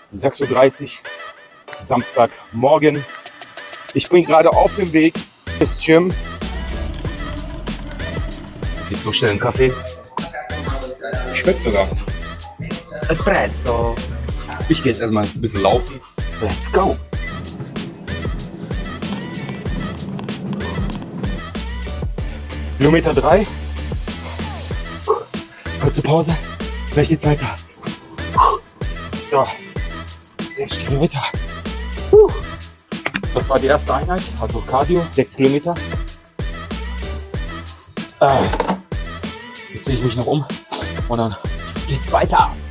6:30 Uhr, Samstagmorgen. Ich bin gerade auf dem Weg ins Gym. Gibt so schnell einen Kaffee. Schmeckt sogar. Espresso. Ich gehe jetzt erstmal ein bisschen laufen. Let's go. Kilometer 3. Kurze Pause. Gleich geht's weiter. So. 6 Kilometer. Das war die erste Einheit, also Cardio, 6 Kilometer. Jetzt ziehe ich mich noch um und dann geht's weiter.